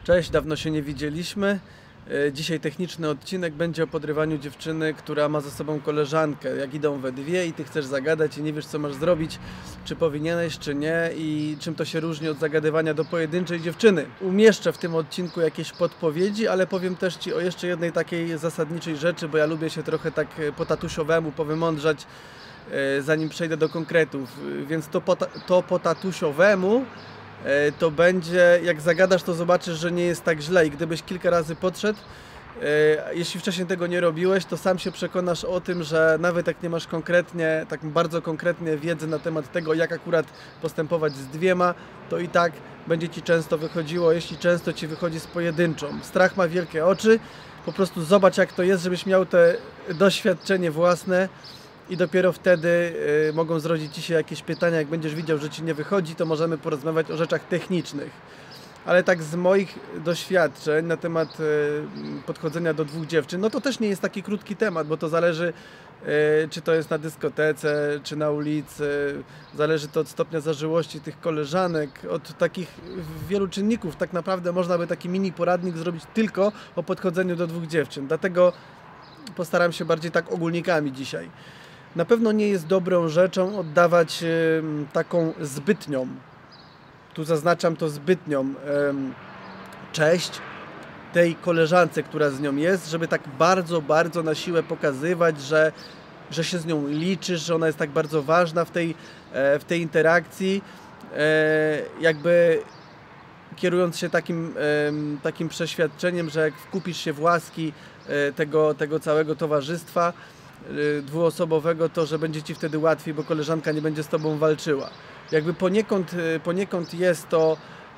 Cześć, dawno się nie widzieliśmy. Dzisiaj techniczny odcinek będzie o podrywaniu dziewczyny, która ma ze sobą koleżankę. Jak idą we dwie i ty chcesz zagadać i nie wiesz, co masz zrobić, czy powinieneś, czy nie, i czym to się różni od zagadywania do pojedynczej dziewczyny. Umieszczę w tym odcinku jakieś podpowiedzi, ale powiem też Ci o jeszcze jednej takiej zasadniczej rzeczy, bo ja lubię się trochę tak po tatusiowemu powymądrzać, zanim przejdę do konkretów. Więc to po tatusiowemu to będzie, jak zagadasz, to zobaczysz, że nie jest tak źle i gdybyś kilka razy podszedł, jeśli wcześniej tego nie robiłeś, to sam się przekonasz o tym, że nawet jak nie masz konkretnie, tak bardzo konkretnie wiedzy na temat tego, jak akurat postępować z dwiema, to i tak będzie Ci często wychodziło, jeśli często Ci wychodzi z pojedynczą. Strach ma wielkie oczy, po prostu zobacz, jak to jest, żebyś miał te doświadczenie własne. I dopiero wtedy mogą zrodzić Ci się jakieś pytania. Jak będziesz widział, że Ci nie wychodzi, to możemy porozmawiać o rzeczach technicznych. Ale tak z moich doświadczeń na temat podchodzenia do dwóch dziewczyn, no to też nie jest taki krótki temat, bo to zależy, czy to jest na dyskotece, czy na ulicy. Zależy to od stopnia zażyłości tych koleżanek, od takich wielu czynników. Tak naprawdę można by taki mini poradnik zrobić tylko o podchodzeniu do dwóch dziewczyn. Dlatego postaram się bardziej tak ogólnikami dzisiaj. Na pewno nie jest dobrą rzeczą oddawać taką zbytnią, tu zaznaczam to zbytnią, cześć tej koleżance, która z nią jest, żeby tak bardzo, bardzo na siłę pokazywać, że się z nią liczysz, że ona jest tak bardzo ważna w tej interakcji, jakby kierując się takim przeświadczeniem, że jak wkupisz się w łaski tego całego towarzystwa dwuosobowego, to że będzie Ci wtedy łatwiej, bo koleżanka nie będzie z Tobą walczyła. Jakby poniekąd jest to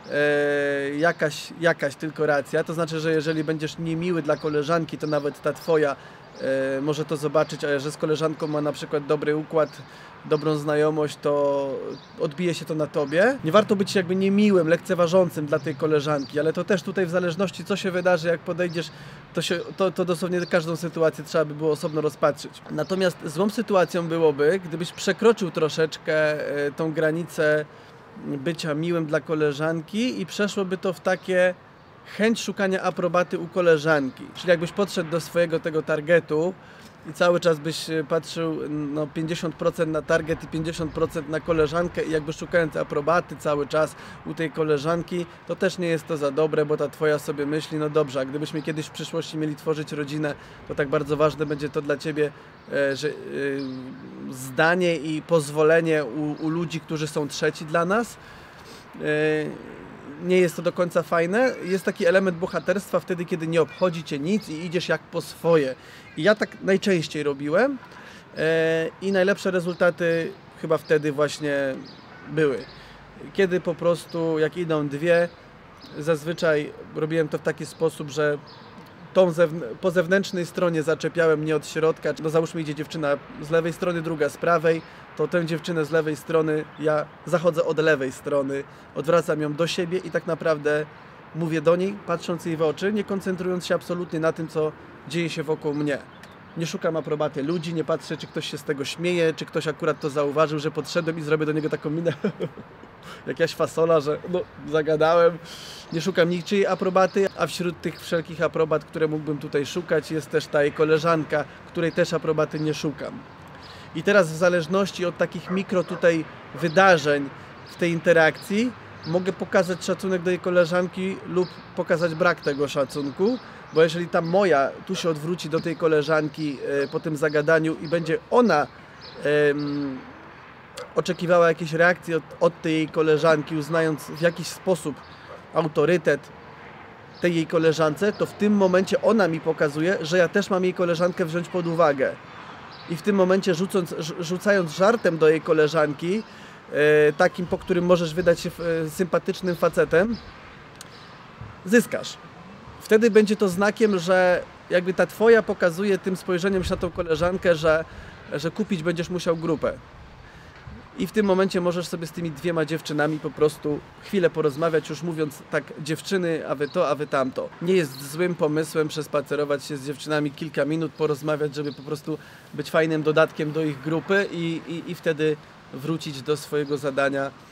jakaś tylko racja, to znaczy, że jeżeli będziesz niemiły dla koleżanki, to nawet ta Twoja może to zobaczyć, a że z koleżanką ma na przykład dobry układ, dobrą znajomość, to odbije się to na Tobie. Nie warto być jakby niemiłym, lekceważącym dla tej koleżanki, ale to też tutaj w zależności, co się wydarzy, jak podejdziesz, to dosłownie każdą sytuację trzeba by było osobno rozpatrzyć. Natomiast złą sytuacją byłoby, gdybyś przekroczył troszeczkę tą granicę bycia miłym dla koleżanki i przeszłoby to w takie chęć szukania aprobaty u koleżanki. Czyli jakbyś podszedł do swojego tego targetu i cały czas byś patrzył 50% na target i 50% na koleżankę i jakby szukając aprobaty cały czas u tej koleżanki, to też nie jest to za dobre, bo ta Twoja sobie myśli, no dobrze, a gdybyśmy kiedyś w przyszłości mieli tworzyć rodzinę, to tak bardzo ważne będzie to dla Ciebie, że zdanie i pozwolenie u ludzi, którzy są trzeci dla nas. Nie jest to do końca fajne. Jest taki element bohaterstwa wtedy, kiedy nie obchodzi Cię nic i idziesz jak po swoje. I ja tak najczęściej robiłem i najlepsze rezultaty chyba wtedy właśnie były. Kiedy po prostu, jak idą dwie, zazwyczaj robiłem to w taki sposób, że po zewnętrznej stronie zaczepiałem mnie od środka. No załóżmy, idzie dziewczyna z lewej strony, druga z prawej, to tę dziewczynę z lewej strony ja zachodzę od lewej strony, odwracam ją do siebie i tak naprawdę mówię do niej, patrząc jej w oczy, nie koncentrując się absolutnie na tym, co dzieje się wokół mnie. Nie szukam aprobaty ludzi, nie patrzę, czy ktoś się z tego śmieje, czy ktoś akurat to zauważył, że podszedłem i zrobię do niego taką minę jakaś fasola, że no, zagadałem. Nie szukam niczyjej aprobaty, a wśród tych wszelkich aprobat, które mógłbym tutaj szukać, jest też ta jej koleżanka, której też aprobaty nie szukam. I teraz w zależności od takich mikro tutaj wydarzeń w tej interakcji mogę pokazać szacunek do jej koleżanki lub pokazać brak tego szacunku, bo jeżeli ta moja tu się odwróci do tej koleżanki po tym zagadaniu i będzie ona oczekiwała jakiejś reakcji od tej jej koleżanki, uznając w jakiś sposób autorytet tej jej koleżance, to w tym momencie ona mi pokazuje, że ja też mam jej koleżankę wziąć pod uwagę. I w tym momencie rzucając żartem do jej koleżanki, takim, po którym możesz wydać się sympatycznym facetem, zyskasz. Wtedy będzie to znakiem, że jakby ta Twoja pokazuje tym spojrzeniem się na tą koleżankę, że kupić będziesz musiał grupę. I w tym momencie możesz sobie z tymi dwiema dziewczynami po prostu chwilę porozmawiać, już mówiąc tak, dziewczyny, a wy to, a wy tamto. Nie jest złym pomysłem przespacerować się z dziewczynami kilka minut, porozmawiać, żeby po prostu być fajnym dodatkiem do ich grupy i wtedy wrócić do swojego zadania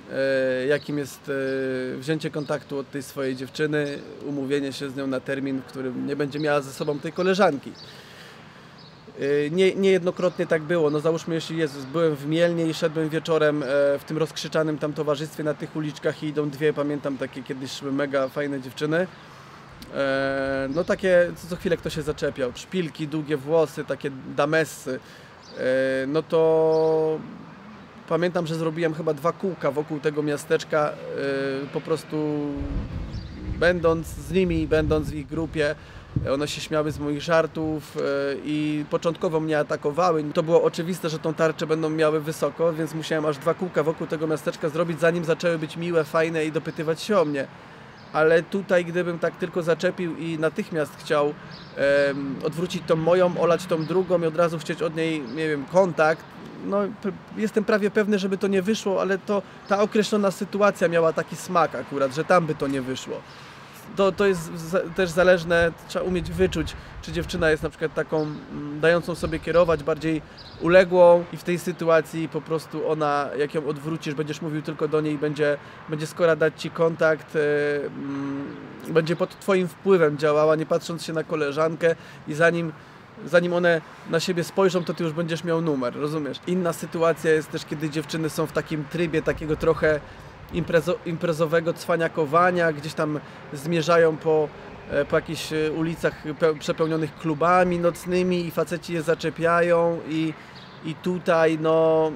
jakim jest wzięcie kontaktu od tej swojej dziewczyny, umówienie się z nią na termin, w którym nie będzie miała ze sobą tej koleżanki. Niejednokrotnie tak było. No załóżmy, jeśli byłem w Mielnie i szedłem wieczorem w tym rozkrzyczanym tam towarzystwie na tych uliczkach i idą dwie, pamiętam, takie kiedyś szły mega fajne dziewczyny. No takie, co chwilę ktoś się zaczepiał. Szpilki, długie włosy, takie damessy. No to pamiętam, że zrobiłem chyba 2 kółka wokół tego miasteczka, po prostu będąc z nimi, będąc w ich grupie. One się śmiały z moich żartów i początkowo mnie atakowały. To było oczywiste, że tą tarczę będą miały wysoko, więc musiałem aż 2 kółka wokół tego miasteczka zrobić, zanim zaczęły być miłe, fajne i dopytywać się o mnie. Ale tutaj, gdybym tak tylko zaczepił i natychmiast chciał odwrócić tą moją, olać tą drugą i od razu chcieć od niej, nie wiem, kontakt, no jestem prawie pewny, żeby to nie wyszło, ale ta określona sytuacja miała taki smak akurat, że tam by to nie wyszło. To jest też zależne, trzeba umieć wyczuć, czy dziewczyna jest na przykład taką dającą sobie kierować, bardziej uległą i w tej sytuacji po prostu ona, jak ją odwrócisz, będziesz mówił tylko do niej, będzie skora dać ci kontakt, będzie pod twoim wpływem działała, nie patrząc się na koleżankę i zanim one na siebie spojrzą, to ty już będziesz miał numer, rozumiesz? Inna sytuacja jest też, kiedy dziewczyny są w takim trybie takiego trochę imprezowego cwaniakowania, gdzieś tam zmierzają po jakichś ulicach przepełnionych klubami nocnymi i faceci je zaczepiają i tutaj no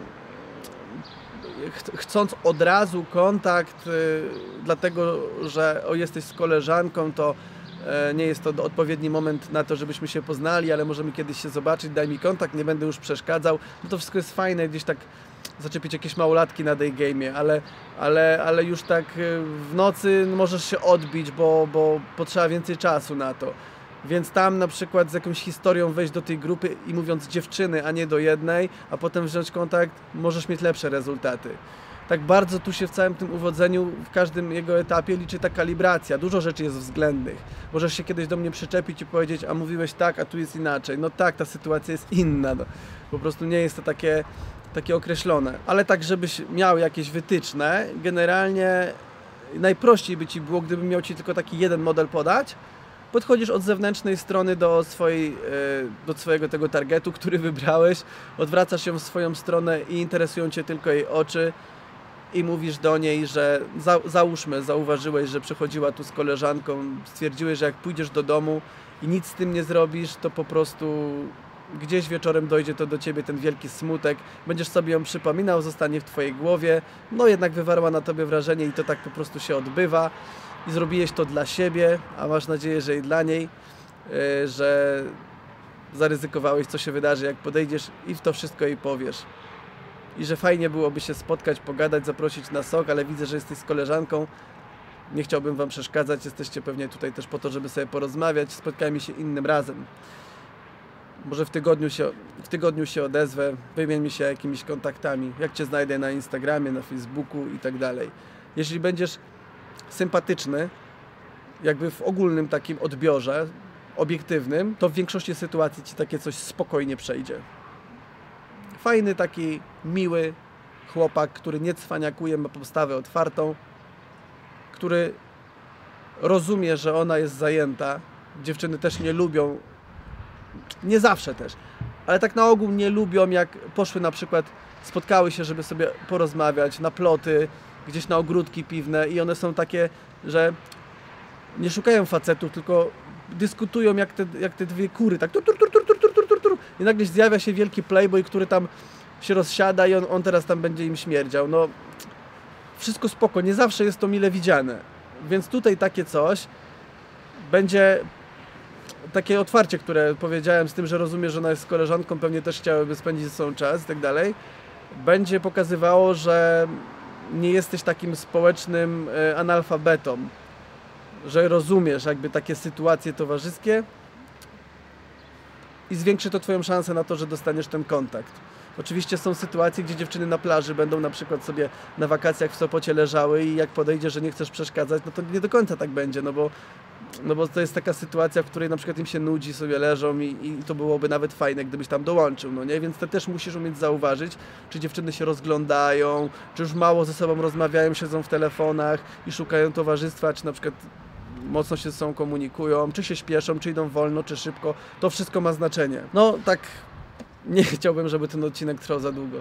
chcąc od razu kontakt, dlatego że jesteś z koleżanką, to nie jest to odpowiedni moment na to, żebyśmy się poznali, ale możemy kiedyś się zobaczyć, daj mi kontakt, nie będę już przeszkadzał. No to wszystko jest fajne, gdzieś tak zaczepić jakieś małolatki na day game'ie, ale już tak w nocy możesz się odbić, bo potrzeba więcej czasu na to. Więc tam na przykład z jakąś historią wejść do tej grupy i mówiąc dziewczyny, a nie do jednej, a potem wziąć kontakt, możesz mieć lepsze rezultaty. Tak bardzo tu się w całym tym uwodzeniu, w każdym jego etapie liczy ta kalibracja. Dużo rzeczy jest względnych. Możesz się kiedyś do mnie przyczepić i powiedzieć, a mówiłeś tak, a tu jest inaczej. No tak, ta sytuacja jest inna. No. Po prostu nie jest to takie określone. Ale tak, żebyś miał jakieś wytyczne, generalnie najprościej by ci było, gdybym miał ci tylko taki jeden model podać. Podchodzisz od zewnętrznej strony do swojego tego targetu, który wybrałeś, odwracasz się w swoją stronę i interesują cię tylko jej oczy i mówisz do niej, że zauważyłeś, że przychodziła tu z koleżanką, stwierdziłeś, że jak pójdziesz do domu i nic z tym nie zrobisz, to po prostu gdzieś wieczorem dojdzie to do ciebie ten wielki smutek, będziesz sobie ją przypominał, zostanie w twojej głowie, no jednak wywarła na tobie wrażenie i to tak po prostu się odbywa. I zrobiłeś to dla siebie, a masz nadzieję, że i dla niej, że zaryzykowałeś, co się wydarzy, jak podejdziesz i w to wszystko jej powiesz. I że fajnie byłoby się spotkać, pogadać, zaprosić na sok, ale widzę, że jesteś z koleżanką. Nie chciałbym wam przeszkadzać, jesteście pewnie tutaj też po to, żeby sobie porozmawiać. Spotkajmy się innym razem. Może w tygodniu się odezwę, wymieńmy się jakimiś kontaktami, jak cię znajdę na Instagramie, na Facebooku i tak dalej. Jeśli będziesz sympatyczny, jakby w ogólnym takim odbiorze, obiektywnym, to w większości sytuacji ci takie coś spokojnie przejdzie. Fajny, taki miły chłopak, który nie cwaniakuje, ma postawę otwartą, który rozumie, że ona jest zajęta. Dziewczyny też nie lubią, nie zawsze też, ale tak na ogół nie lubią, jak poszły na przykład, spotkały się, żeby sobie porozmawiać na ploty, gdzieś na ogródki piwne i one są takie, że nie szukają facetów, tylko dyskutują jak te dwie kury, tak tur. I nagle zjawia się wielki playboy, który tam się rozsiada i on teraz tam będzie im śmierdział. No, wszystko spoko, nie zawsze jest to mile widziane. Więc tutaj takie coś będzie takie otwarcie, które powiedziałem z tym, że rozumie, że ona jest z koleżanką, pewnie też chciałyby spędzić ze sobą czas i tak dalej, będzie pokazywało, że nie jesteś takim społecznym analfabetą, że rozumiesz jakby takie sytuacje towarzyskie i zwiększy to twoją szansę na to, że dostaniesz ten kontakt. Oczywiście są sytuacje, gdzie dziewczyny na plaży będą na przykład sobie na wakacjach w Sopocie leżały i jak podejdzie, że nie chcesz przeszkadzać, no to nie do końca tak będzie, no bo No bo to jest taka sytuacja, w której na przykład im się nudzi, sobie leżą i to byłoby nawet fajne, gdybyś tam dołączył, no nie? Więc to też musisz umieć zauważyć, czy dziewczyny się rozglądają, czy już mało ze sobą rozmawiają, siedzą w telefonach i szukają towarzystwa, czy na przykład mocno się ze sobą komunikują, czy się śpieszą, czy idą wolno, czy szybko. To wszystko ma znaczenie. No tak, nie chciałbym, żeby ten odcinek trwał za długo.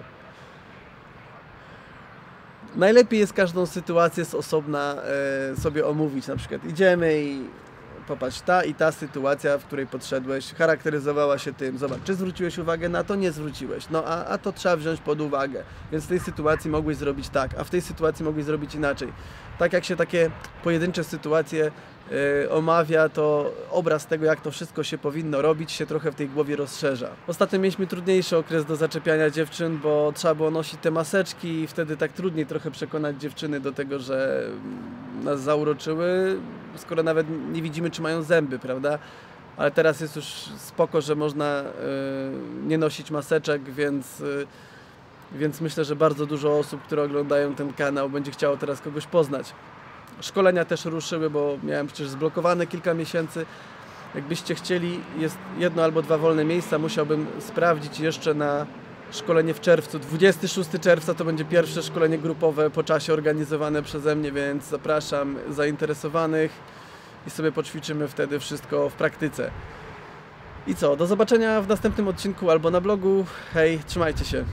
Najlepiej jest każdą sytuację z osobna sobie omówić. Na przykład idziemy i popatrz, ta i ta sytuacja, w której podszedłeś, charakteryzowała się tym. Zobacz, czy zwróciłeś uwagę na to? Nie zwróciłeś. No a to trzeba wziąć pod uwagę. Więc w tej sytuacji mogłeś zrobić tak, a w tej sytuacji mogłeś zrobić inaczej. Tak jak się takie pojedyncze sytuacje omawia, to obraz tego, jak to wszystko się powinno robić, się trochę w tej głowie rozszerza. Ostatnio mieliśmy trudniejszy okres do zaczepiania dziewczyn, bo trzeba było nosić te maseczki i wtedy tak trudniej trochę przekonać dziewczyny do tego, że nas zauroczyły, skoro nawet nie widzimy, czy mają zęby, prawda? Ale teraz jest już spoko, że można nie nosić maseczek, więc myślę, że bardzo dużo osób, które oglądają ten kanał, będzie chciało teraz kogoś poznać. Szkolenia też ruszyły, bo miałem przecież zblokowane kilka miesięcy. Jakbyście chcieli, jest 1 albo 2 wolne miejsca, musiałbym sprawdzić jeszcze na szkolenie w czerwcu. 26 czerwca to będzie pierwsze szkolenie grupowe po czasie organizowane przeze mnie, więc zapraszam zainteresowanych i sobie poćwiczymy wtedy wszystko w praktyce. I co, do zobaczenia w następnym odcinku albo na blogu. Hej, trzymajcie się.